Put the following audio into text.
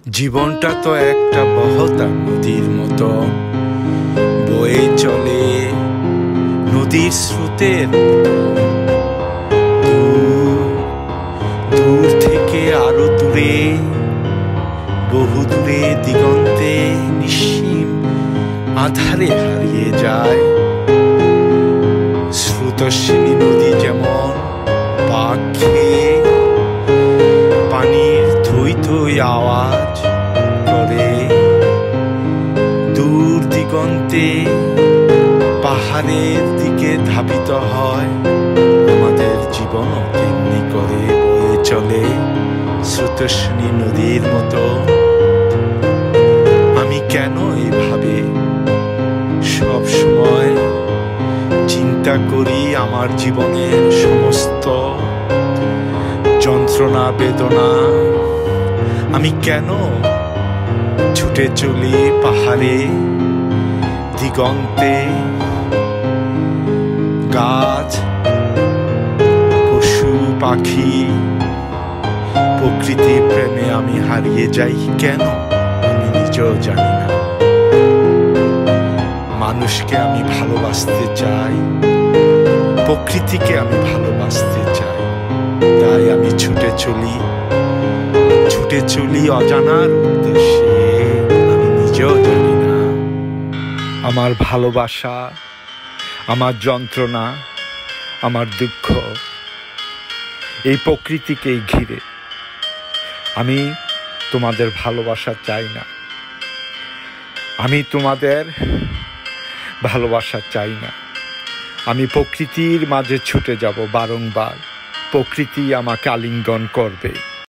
জীবনটা তো একটা বহতা নদীর মতো বয়ে চলে নদীর স্রোতের দূর থেকে আরো দূরে, বহু দূরে দিগন্তে নিঃসীম আধারে হারিয়ে যায়। স্রোতস্বিনী নদী যেমন পাক খেয়ে পানির থই থই আওয়াজ করে, দূর দিগন্তে পাহাড়ের দিকে ধাবিত হয়, আমাদের জীবনও তেমনি করে বয়ে চলে স্রোতস্বিনী নদীর মতো। আমি কেন এভাবে সব সময় চিন্তা করি আমার জীবনের সমস্ত যন্ত্রণা বেদনা? আমি কেন ছুটে চলি পাহাড়ে দিগন্তে, গাছ পশু পাখি প্রকৃতি প্রেমে আমি হারিয়ে যাই? কেন আমি নিজেও জানি না। মানুষকে আমি ভালোবাসতে চাই, প্রকৃতিকে আমি ভালোবাসতে চাই, তাই আমি ছুটে চলি অজানার উদ্দেশ্যে। আমি নিজেও জানি না আমার ভালোবাসা, আমার যন্ত্রণা, আমার দুঃখ এই প্রকৃতিকেই ঘিরে। আমি তোমাদের ভালোবাসা চাই না, আমি তোমাদের ভালোবাসা চাই না। আমি প্রকৃতির মাঝে ছুটে যাব বারংবার, প্রকৃতি আমাকে আলিঙ্গন করবে।